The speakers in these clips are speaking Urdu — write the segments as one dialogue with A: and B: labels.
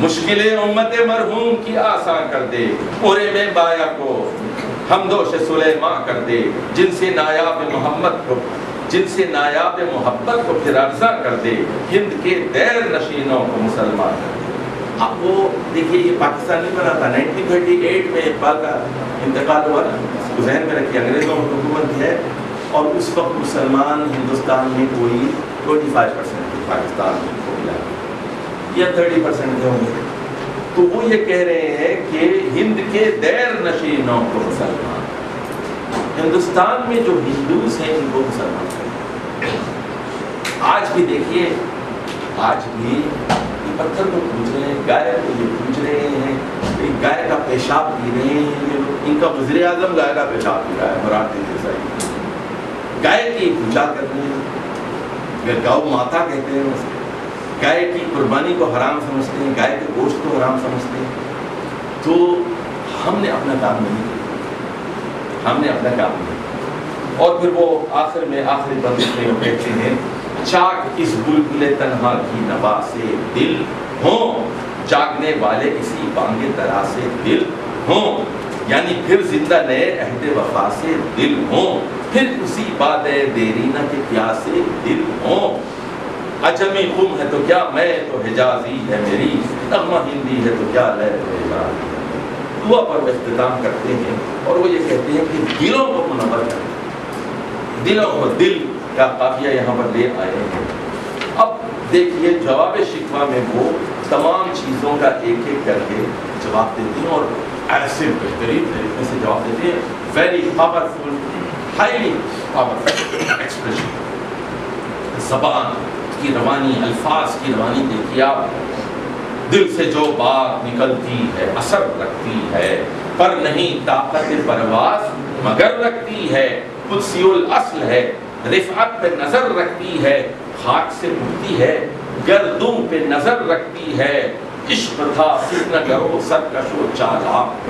A: مشکلیں امت مرحوم کی آسان کر دے، پورے میں بایا کو حمدوش سلیماں کر دے، جن سے نایاب محبت کو پھر ارزاں کر دے، ہند کے دیر نشینوں کو مسلمان کر دے۔ اب وہ دیکھیے یہ پاکستان نہیں بنا تھا، 1938 میں اقبال کا انتقال ہوا نا، اس کو ذہن میں رکھیے، انگریزوں کی حکومت ہے اور اس وقت مسلمان ہندوستان میں کوئی 25% تھے، پاکستان میں کو ملا یا 30% تھے ہوں گے۔ تو وہ یہ کہہ رہے ہیں کہ ہند کے دیر نشینوں کو مسلمان، ہندوستان میں جو ہندوز ہیں ان کو مسلمان کریں۔ آج بھی دیکھیے، آج بھی پتھر کو پوچھ رہے ہیں، گائے کو یہ پوچھ رہے ہیں، گائے کا پیشاب پی رہے ہیں یہ لوگ، ان کا وزیر اعظم گائے کا پیشاب پی رہا ہے، مراد دیسائی گائے کی پوجا کرتے ہیں، گاؤ ماتا کہتے ہیں اسے، گائے کی قربانی کو حرام سمجھتے ہیں، گائے کے گوشت کو حرام سمجھتے ہیں۔ تو ہم نے اپنا کام نہیں کیا، ہم نے اپنا کام نہیں کیا۔ اور پھر وہ آخر میں آخری بند میں وہ کہتے ہیں، چاک اس بلبل تنہا کی نوا سے دل ہوں، جاگنے والے اسی بانگ درا سے دل ہوں، یعنی پھر زندہ نئے عہد وفا سے دل ہوں، پھر اسی باد دیرینہ کے پیاسے دل ہوں۔ عجمی قم ہے تو کیا میں تو حجازی ہے میری، نغمہ ہندی ہے تو کیا لے تو حجازی ہے۔ دعا پر وہ اختتام کرتے ہیں اور وہ یہ کہتے ہیں کہ دلوں کو منور کریں، دلوں کو، دل کا قافیہ یہاں پر لے آئے ہیں۔ اب دیکھیے جواب شکوہ میں وہ تمام چیزوں کا ایک ایک کر کے جواب دیتے ہیں اور ایسے بہترین طریقے سے جواب دیتے ہیں، very powerful, highly powerful expression. زبان کی روانی، الفاظ کی روانی دیکھیے آپ، دل سے جو بات نکلتی ہے اثر رکھتی ہے، پر نہیں طاقت پرواز مگر رکھتی ہے، قدسی الاصل ہے رفعت پہ نظر رکھتی ہے، خاک سے اٹھتی ہے گردوں پہ نظر رکھتی ہے، عشق تھا فتنہ کرو سرکش و چالاک۔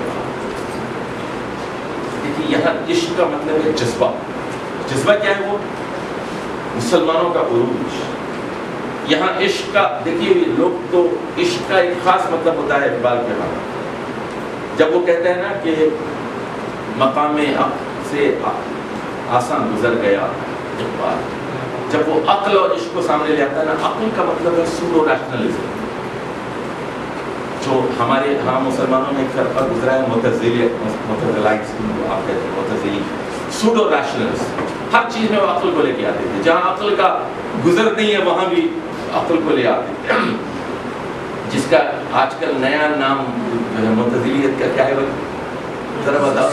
A: دیکھیے یہاں عشق کا مطلب ہے جذبہ، جذبہ کیا ہے؟ وہ مسلمانوں کا عروج۔ یہاں عشق کا دیکھیے لوگ تو عشق کا ایک خاص مطلب ہوتا ہے اقبال کے بعد، جب وہ کہتے ہیں نا کہ مقام عقل سے آسان گزر گیا اقبال، جب وہ عقل اور عشق کو سامنے لے آتا ہے نا، عقل کا مطلب ہے سوڈو ریشنلزم، جو ہمارے ہاں مسلمانوں میں ایک فرقہ گزرا ہے معتزلی، سوڈو ریشنلزم، ہر چیز میں وہ عقل کو لے کے آتے تھے، جہاں عقل کا گزر نہیں ہے وہاں بھی عقل کو لے آتے تھے، جس کا آج کل نیا نام جو ہے معتزلیت کا کیا ہے ذرا بتاؤ؟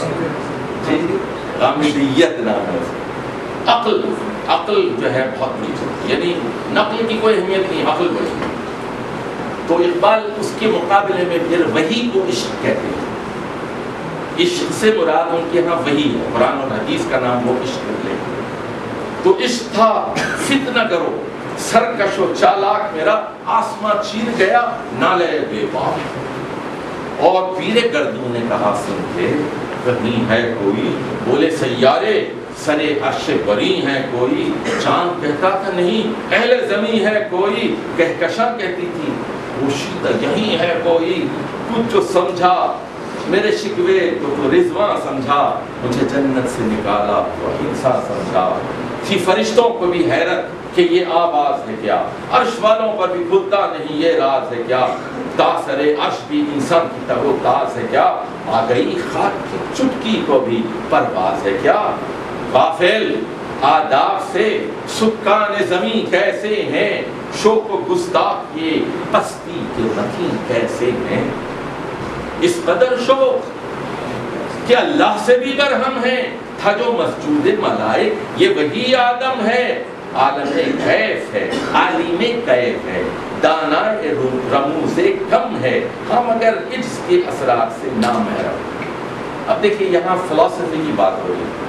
A: غامدیت نام ہے۔ عقل جو ہے بہت بڑی چیز، یعنی نقل کی کوئی اہمیت نہیں، عقل بڑی۔ تو اقبال اس کے مقابلے میں پھر وحی کو عشق کہتے ہیں، عشق سے مراد ان کے ہاں وحی ہے، قرآن اور حدیث کا نام وہ عشق لے۔ تو عشق تھا فتنہ کرو سرکش و چالاک میرا، آسماں چیر گیا نالے بے باک، اور پیرے گردوں نے کہا سن کے کہیں ہے کوئی، بولے سیارے سرے عرش بری ہے کوئی، چاند کہتا تھا نہیں اہل زمین ہے کوئی، کہکشاں کہتی تھی پوشیدہ یہی ہے کوئی، کچھ جو سمجھا میرے شکوے تو رضواں سمجھا، مجھے جنت سے نکالا تو انسان سمجھا، تھی فرشتوں کو بھی حیرت کہ یہ آواز ہے کیا، عرش والوں پر بھی کھلتا نہیں یہ راز ہے کیا، تاثر عرش بھی انسان کی تر و تاز ہے کیا، آ گئی خاک کی چٹکی کو بھی پرواز ہے کیا، غافل آداب سے سکان زمین کیسے ہیں، شوق و گستاخ یہ پستی کے متین کیسے ہیں، اس قدر شوق کہ اللہ سے بھی برہم ہے، تھا جو مسجود ملائک یہ وہی آدم ہے، عالم کیف ہے عالم کیف ہے، دانا رموز کم ہے، ہم اگر عجز کے اثرات سے نامحرم۔ اب دیکھیے یہاں فلسفی کی بات ہو رہی ہے،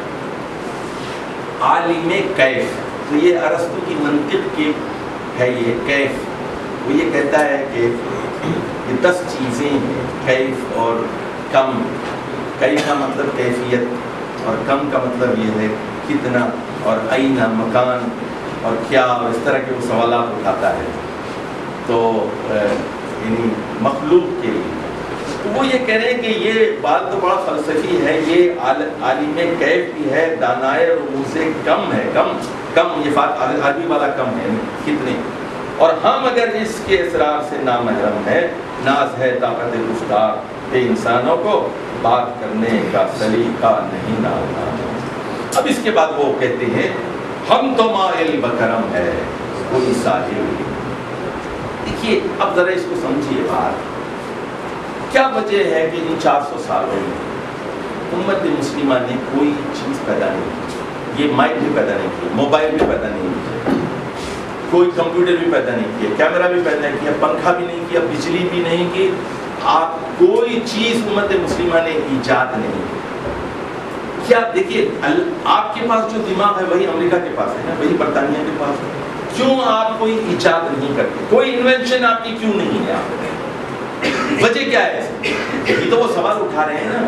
A: عالم کیف، تو یہ ارسطو کی منطق کی ہے، یہ کیف وہ یہ کہتا ہے کہ یہ 10 چیزیں ہیں، کیف اور کم، کیف کا مطلب کیفیت اور کم کا مطلب یہ ہے کتنا، اور آئینہ مکان اور کیا، اور اس طرح کے وہ سوالات اٹھاتا ہے۔ تو یعنی مخلوق کے لیے. وہ یہ کہہ رہے ہیں کہ یہ بات تو بڑا فلسفی ہے, یہ عالم کیف بھی ہے, دانائے روح سے کم ہے, کم یہ عربی والا کم ہے کتنے, اور ہم اگر اس کے اسرار سے نامحرم ہے, ناز ہے طاقت گفتار کہ انسانوں کو بات کرنے کا سلیقہ نہیں ڈالنا. اب اس کے بعد وہ کہتے ہیں ہم تو مائل بکرم ہے کوئی ساحل. دیکھیے اب ذرا اس کو سمجھیے بات, کیا وجہ ہے کہ ان 400 سالوں میں امت مسلمہ نے کوئی چیز پیدا نہیں کی. یہ مائک بھی پیدا نہیں کیا, موبائل بھی پیدا نہیں کیا, کوئی کمپیوٹر بھی پیدا نہیں کیا, کیمرہ بھی پیدا نہیں کیا, پنکھا بھی نہیں کیا, بجلی بھی نہیں کی. آپ کوئی چیز امت مسلمہ نے ایجاد نہیں کی. کیا دیکھیے آپ کے پاس جو دماغ ہے وہی امریکہ کے پاس ہے نا, وہی برطانیہ کے پاس ہے. کیوں آپ کوئی ایجاد نہیں کرتے, کوئی انوینشن آپ کی کیوں نہیں ہے؟ آپ وجہ کیا ہے؟ یہ تو وہ سوال اٹھا رہے ہیں نا,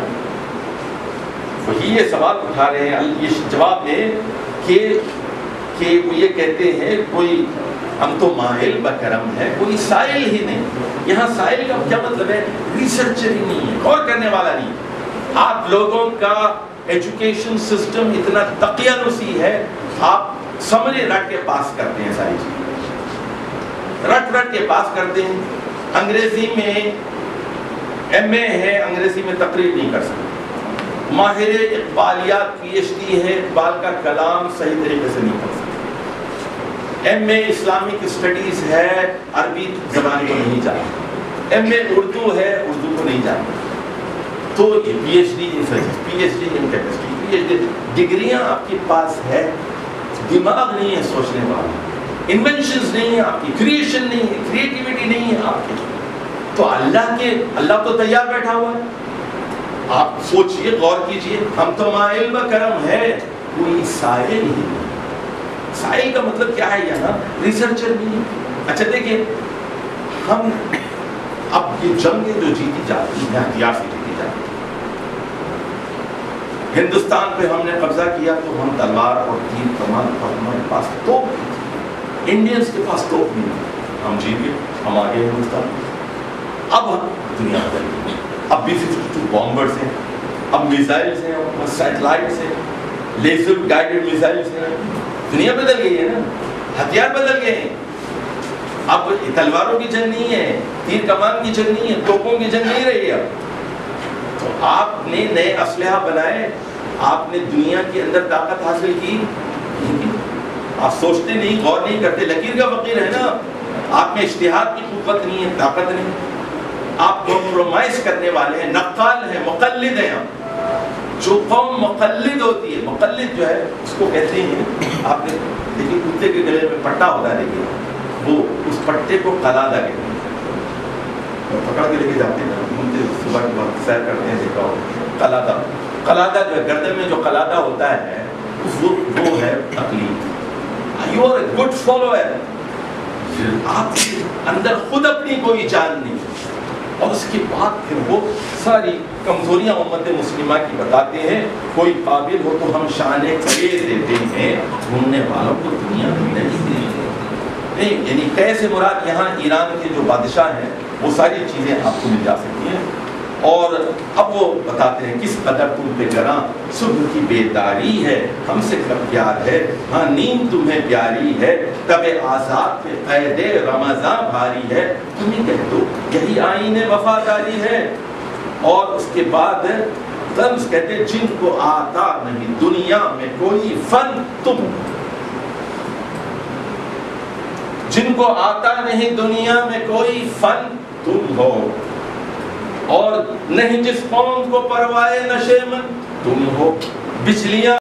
A: وہی یہ سوال اٹھا رہے ہیں اس جواب میں کہ وہ یہ کہتے ہیں کوئی ہم تو ماہل بکرم ہے کوئی سائل ہی نہیں. یہاں سائل کا کیا مطلب ہے؟ ریسرچر ہی نہیں ہے, غور کرنے والا نہیں. آپ لوگوں کا ایجوکیشن سسٹم اتنا تقیانوسی ہے, آپ سمجھے رٹ کے پاس کرتے ہیں, ساری چیزیں رٹ کے پاس کرتے ہیں. انگریزی میں ایم اے ہے, انگریزی میں تقریر نہیں کر سکتے. ماہر اقبالیات پی ایچ ڈی ہے, اقبال کا کلام صحیح طریقے سے نہیں پڑھ سکتے. ایم اے اسلامک اسٹڈیز ہے, عربی زبان کو نہیں جانتے. ایم اے اردو ہے, اردو کو نہیں جانتے. تو یہ P H D in physics, P H D in chemistry, P H D ڈگریاں آپ کے پاس ہے, دماغ نہیں ہے سوچنے والا, انوینشنز نہیں ہے آپ کی, کریشن نہیں ہے, کریٹیوٹی نہیں ہے آپ کی. تو اللہ تو تیار بیٹھا ہوا ہے. آپ سوچئے, غور کیجئے, ہم تو مائل بکرم ہے کوئی سائل ہی. سائل کا مطلب کیا ہے یہاں؟ ریسرچر نہیں. اچھا دیکھیں, ہم اب یہ جنگیں جو جیتی جاتی ہیں ہتھیار سے جیتی جاتی ہیں. ہندوستان پہ ہم نے قبضہ کیا تو ہم تلوار اور تیر کمان اور ہمارے پاس توپ بھی تھی. انڈینز کے پاس توپ نہیں تھی, ہم جیت گئے, ہم آگے ہندوستان. اب دنیا بدل گئی, اب B-52 بامبرز ہیں, اب میزائلز ہیں, سیٹلائٹس ہیں, لیزر گائیڈڈ میزائلز ہیں. دنیا بدل گئی ہے نا, ہتھیار بدل گئے ہیں. اب تلواروں کی جنگ نہیں ہے, تیر کمان کی جنگ نہیں ہے, توپوں کی جنگ نہیں رہی. اب تو آپ نے نئے اسلحہ بنائے, آپ نے دنیا کے اندر طاقت حاصل کی. آپ سوچتے نہیں, غور نہیں کرتے, لکیر کا فقیر ہے نا. آپ میں اجتہاد کی قوت نہیں ہے, طاقت نہیں. آپ کمپرومائز کرنے والے ہیں, نقال ہیں, مقلد ہیں. جو قوم مقلد ہوتی ہے, مقلد جو ہے اس کو کہتے ہیں, آپ نے دیکھیے کتے کے گلے میں پٹا ہوتا ہے, دیکھیے وہ اس پٹے کو قلادہ کہتے ہیں. پکڑ کے لے کے جاتے ہیں, صبح کے وقت سیر کرتے ہیں, دیکھا ہو قلادہ جو ہے گردن میں جو قلادہ ہوتا ہے وہ ہے تقلید. You are a good follower. آپ کے اندر خود اپنی کوئی جان نہیں, اور اس کے بعد پھر وہ ساری کمزوریاں امت مسلمہ کی بتاتے ہیں. کوئی قابل ہو تو ہم شان قے دیتے ہیں, ڈھونڈنے والوں کو دنیا نہیں نہیں. یعنی قے سے مراد یہاں ایران کے جو بادشاہ ہیں وہ ساری چیزیں آپ کو مل جا سکتی ہیں. اور اب وہ بتاتے ہیں کس قدر تم پہ گراں صبح کی بیداری ہے, ہم سے کب پیار ہے, ہاں نیند تمہیں پیاری ہے, تب آزاد پہ قید رمضان بھاری ہے, تمہیں کہہ دو یہی آئین وفاداری ہے. اور اس کے بعد طنز کہتے ہیں جن کو آتا نہیں دنیا میں کوئی فن تم, جن کو آتا نہیں دنیا میں کوئی فن تم ہو, اور نہیں جس قوم کو پروائے نشے من تم ہو. بجلیاں